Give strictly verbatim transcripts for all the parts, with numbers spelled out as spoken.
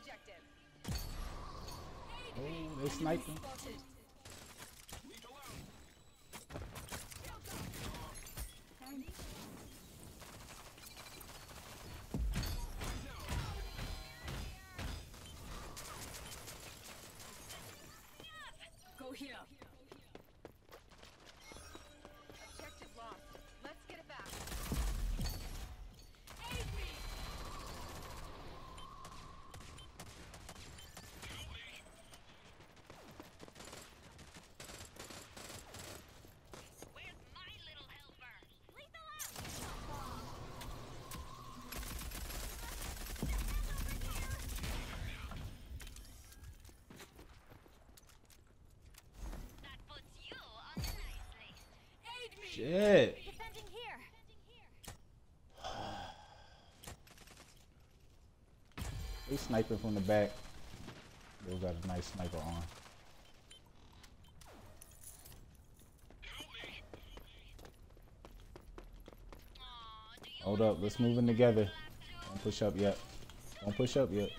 Oh, they sniping. Go here. Objective lost. Let's get it back. Aid me. Where's my little helper? Lethal out! That puts you on the nice list. Aid me. Shit. Defending here. They sniping from the back. They got a nice sniper on. Hold up, let's move in together. Don't push up yet. Don't push up yet.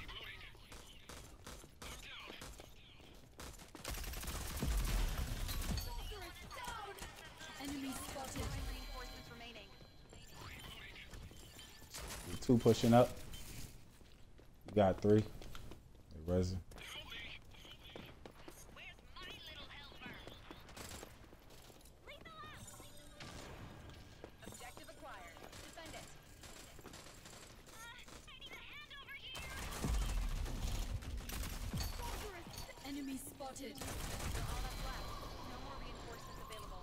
Enemy spotted. Reinforcements remaining. Two pushing up. You got three. Hey, resin. Where's my little helper? Lethal out! Objective acquired. Defend it. Uh, I need a hand over here. Enemy spotted. You're all that's left. No more reinforcements available.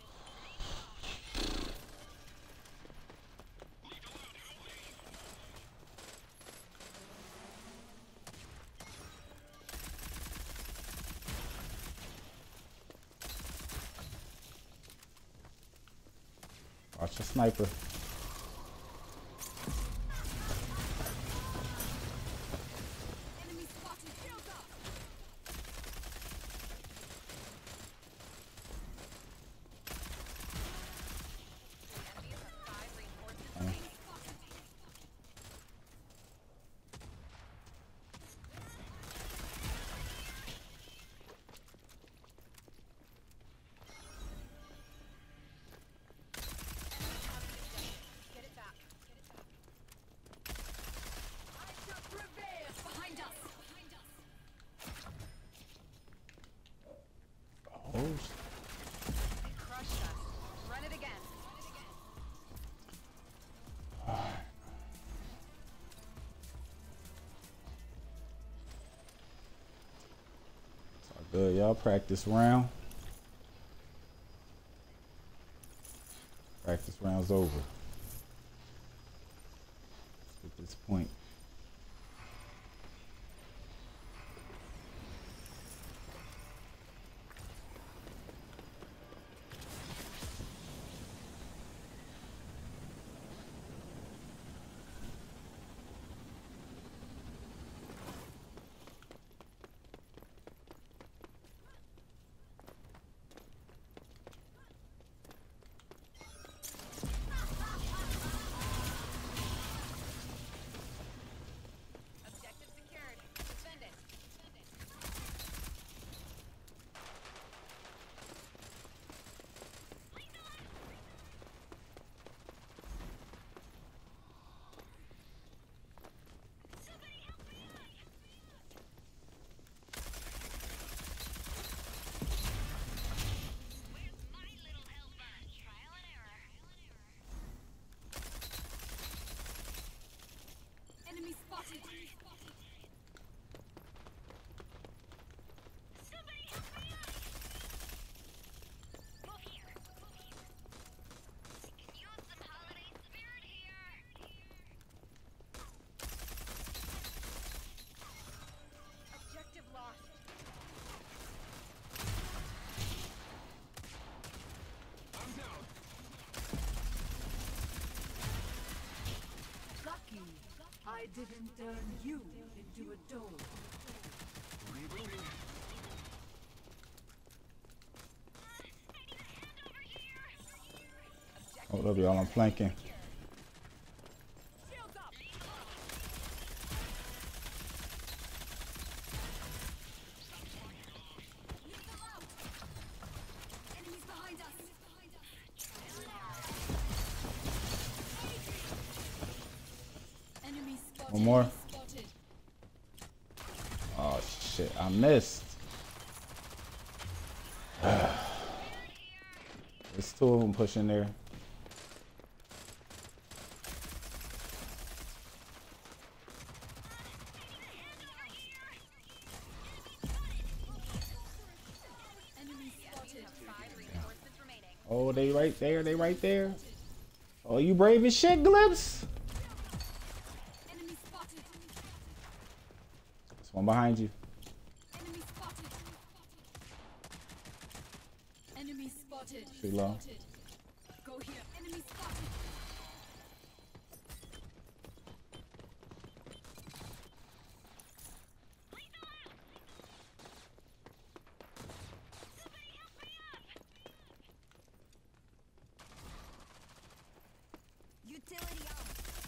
Watch the sniper. Enemy spotted. Shields up. The enemies have five reinforcements Uh, remaining. Get it back. Get it back. I shall prevail. Behind us. Behind us. oh, They crushed us. Run it again. Run it again. it's all good. Y'all practice round. Practice round's over. Let's get this point. Objective secured. Defend it. Defend it. Somebody help me out! Where's my little helper? Trial and error. Enemy spotted. Somebody help me out! Move here. Move here. Can use some holiday spirit here. Objective lost. I'm down. Lucky. I didn't turn you into a dog. Reloading. I need a hand over here. Objective Hold up, y'all. I'm flanking. Shields up. One more. Oh shit, I missed. There's two of them pushing there. Oh, they right there, they right there. Oh, you brave as shit, Glimpse. Enemy spotted. There's one behind you. Enemy spotted. Enemy spotted. Too low. Go here. Enemy spotted. Utility on.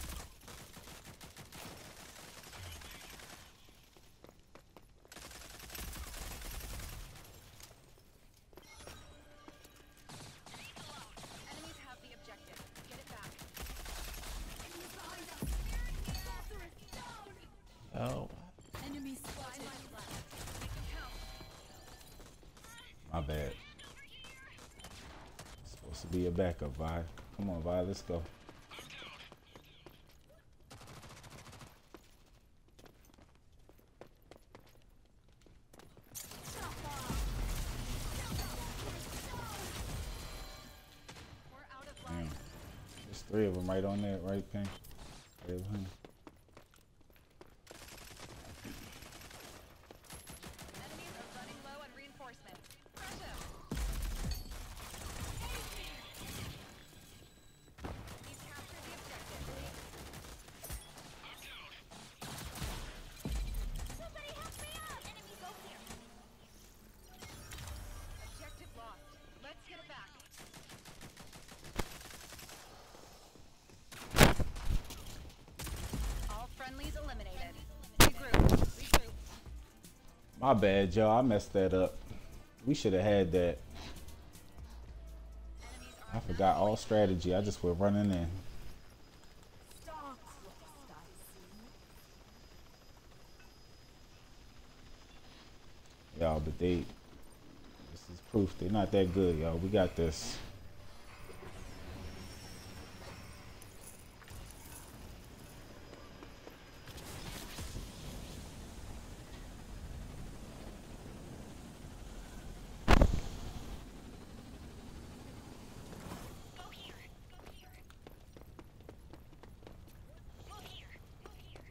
Enemies have the objective. Get it back. Enemies behind us. Down. Oh, Enemy spotted. Five left. Make them count. my bad. Supposed to be a backup, Vi. Come on, Vi, let's go. We're out of Damn. line. There's three of them right on there, right, Ping? Right behind. Enemies are running low on reinforcements. Crush them. He's captured the objective. Somebody help me out! Enemy go here. Objective lost. Let's get it back. All friendlies eliminated. Regroup. Regroup. My bad, Joe. I messed that up. We should have had that. Enemies I are forgot all strategy. I just went running in. Star-crossed, I see. Y'all, but they, this is proof they're not that good, y'all. We got this. Go here. Go here. Go here. Go here.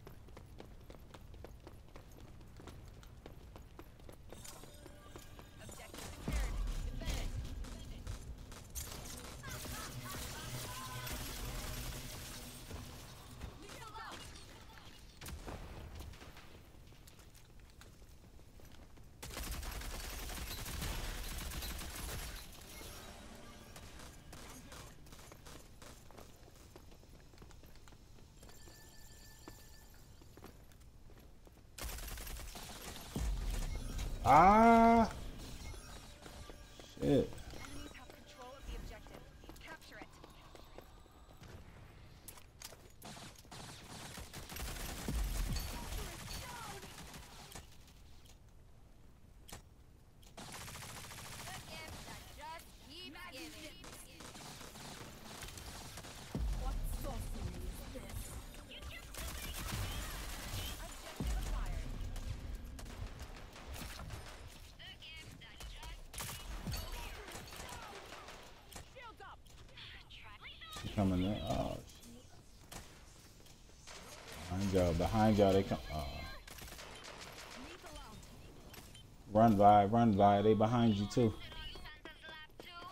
Objective secured. Defend it. Missile out. Ah, shit. Enemies have control of the objective. Capture it. The gift that just keeps giving. What sorcery is this? Objective acquired. The gift that just shields up. She coming in. Oh, shit. Behind y'all, behind y'all, they come. Oh. Run by, run by. They behind you too. Santa's lap too.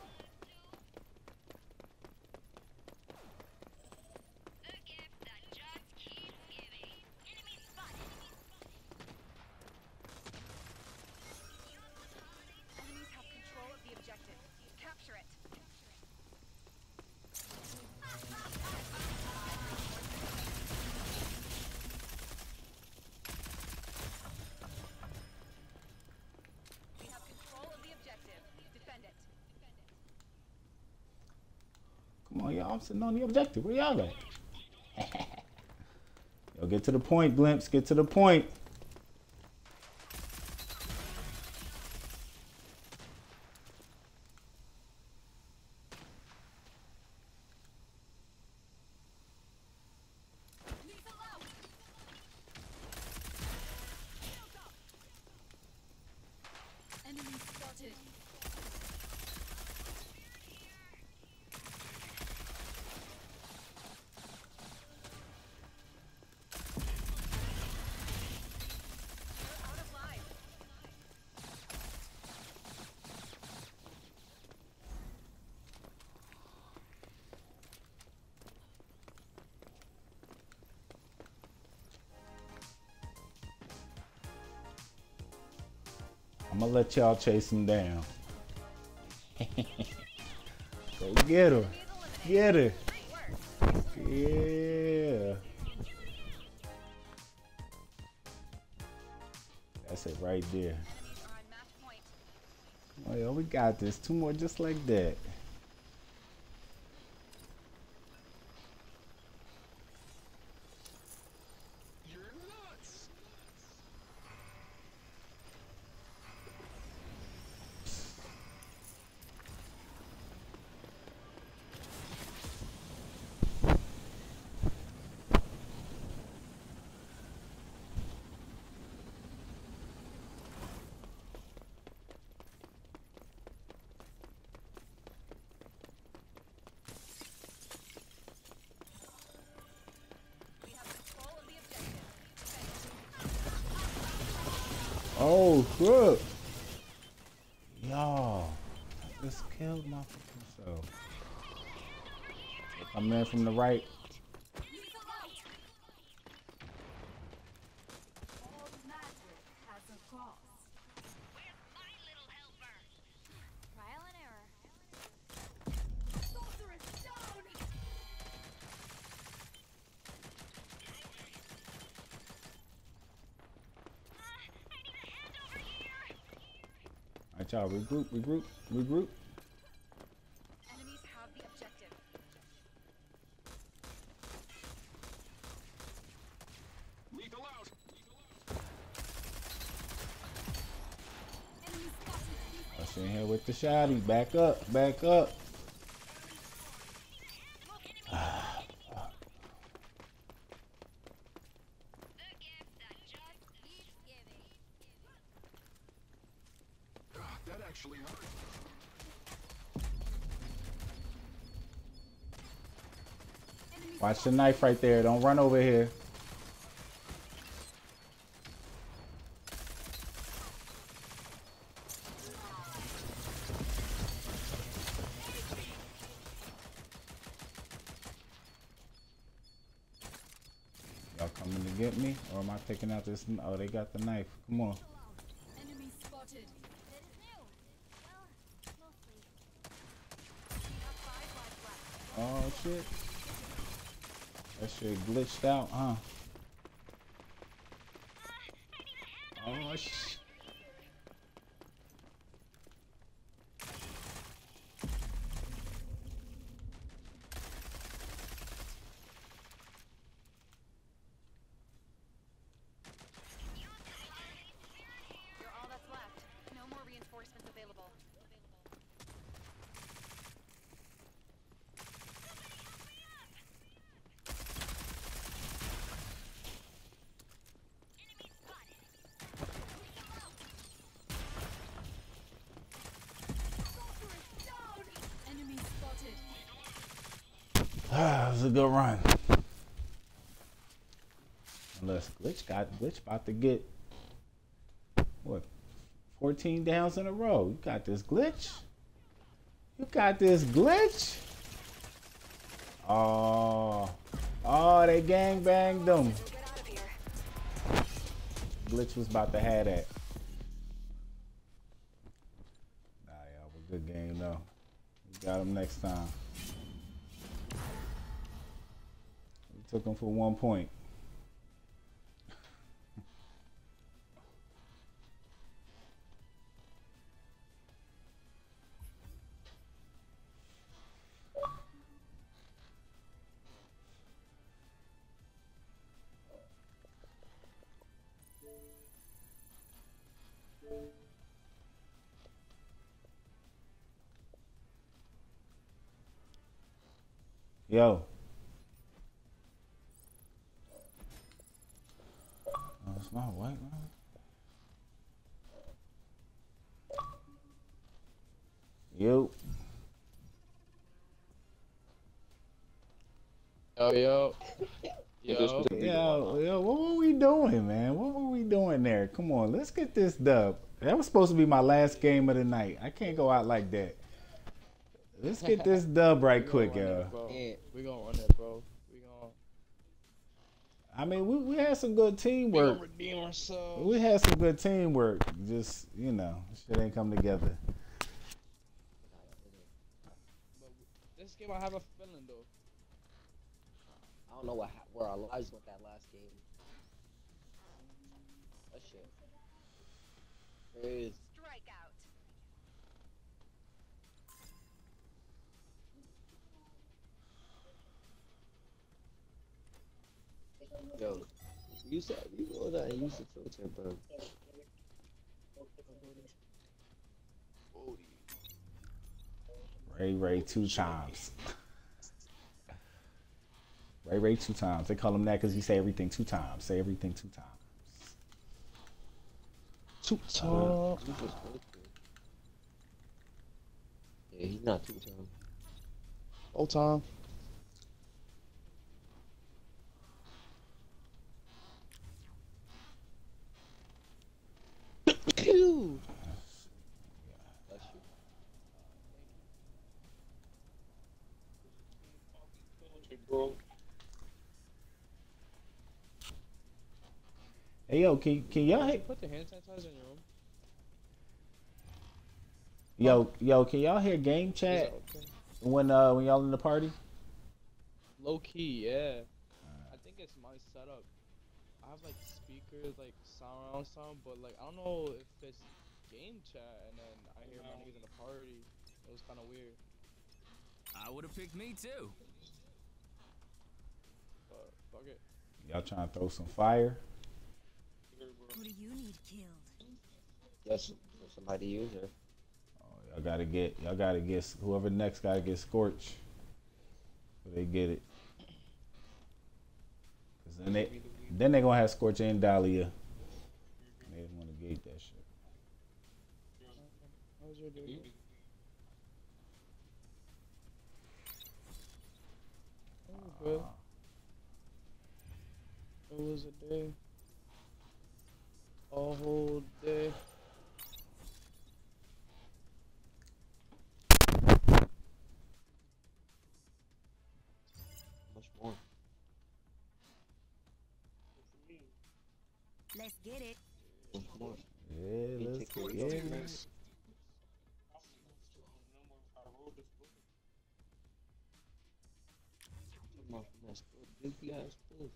The gift that just keeps giving. Enemy spotted. Enemies have control of the objective. Capture it. We have control of the objective. Defend it. Come on, y'all. I'm sitting on the objective. Where y'all at? Yo, get to the point, Glimpse. Get to the point. Enemy spotted. I'm gonna let y'all chase him down. Go get her. Get her. Yeah. That's it right there. Oh yeah, we got this. Two more just like that. You're nuts. Oh, crap. Y'all, I just killed my fucking self. Coming in from the right. All magic has a cost. Where's my little helper? Trial and error. Sorceress down! Ah, I need a hand over here. Alright, y'all, regroup, regroup, regroup. Enemies have the objective. Lethal out. Enemy spotted. Rush in here with the shotty. Back up, back up. The gift that just keeps giving. Ah, that actually hurt. Enemy Watch the knife right there. Don't run over here. Y'all coming to get me? Or am I taking out this? Oh, they got the knife. Come on. enemy spotted. That is new. Well, mostly. We have five lives left. Oh, shit. That shit glitched out, huh? Ah, I need a hand over Oh, shit. You're all that's left. No more reinforcements available. Enemy spotted. Sorceress down! Enemy spotted. Ah, it was a good run. Unless Glitch got Glitch about to get what fourteen downs in a row. You got this Glitch? You got this Glitch? Oh, oh, they gang banged them. Get out of here. Glitch was about to have that. Nah, y'all, a good game though. We got him next time. We took him for one point. Yo. Oh, it's my white man. Yo. Yo, yo. Yo. Yo, yo, what were we doing, man? What were we doing there? Come on, let's get this dub. That was supposed to be my last game of the night. I can't go out like that. Let's get this dub right quick, yo. We gonna run it, bro. We gonna. I mean, we, we had some good teamwork. We gonna redeem ourselves. We had some good teamwork. Just, you know, shit ain't come together. But this game, I have a feeling though. I don't know what ha- where our lives went that last game. That shit. Crazy. Strikeout. Yo, you said you know that you used to filter, bro. Ray Ray two times. Ray Ray two times. They call him that because he say everything two times. Say everything two times. Two times. Yeah, he's not two times. Whole time. Ew. Bless you. Hey yo, can can y'all hear, Put the hand sanitizer in your room. yo yo can y'all hear game Is chat that okay? when uh when y'all in the party? Low key, yeah. I think it's my setup. I have like speakers, like surround sound, but like I don't know if it's game chat and then I hear my niggas in the party. It was kind of weird. I would have picked me too. But fuck it. Y'all trying to throw some fire? Who do you need killed? Yes, somebody use her. Oh, y'all gotta get y'all gotta get whoever next gotta get scorched. So they get it. Cause then they then they gonna have Scorch and Dahlia. They want to gate that shit. How was your day? Oh, good. It was a day. A whole day. Much more. Let's get it. Much more. Yeah, You let's take care of yeah. yourself, man. Come on, that's good. Goofy ass food.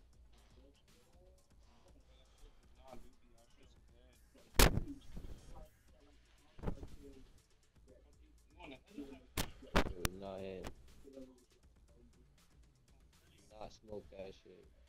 Dude, nah, yeah. Not smoke that shit.